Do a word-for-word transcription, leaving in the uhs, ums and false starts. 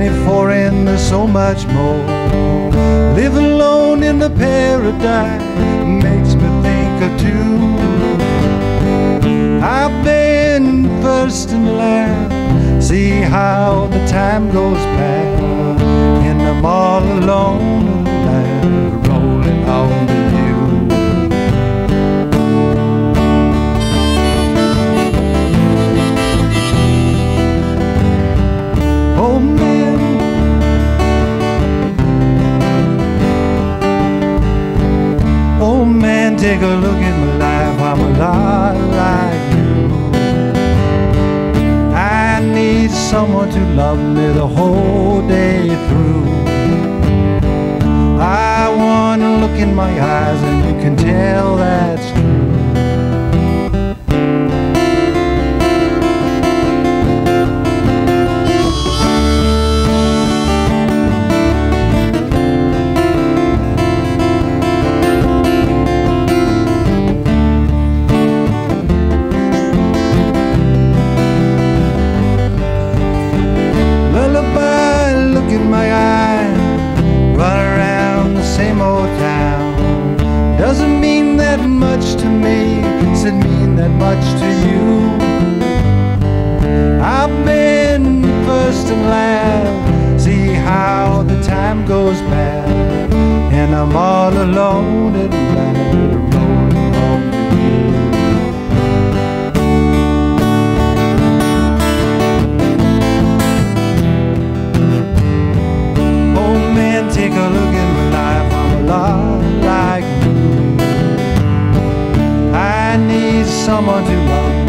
twenty-four and there's so much more. Live alone in the paradise makes me think of two. I've been first and last, see how the time goes past, and I'm all alone in the land, rolling on to you. Oh man, oh man, take a look at my life, I'm a lot like you. I need someone to love me the whole day through. I wanna look in my eyes and you can tell that's true. Doesn't mean that much to me, does it mean that much to you? I've been first and last, see how the time goes past, and I'm all alone in the land, rolling on to you. Oh man, take a look at my life, I'm a lot like you. I need someone to love me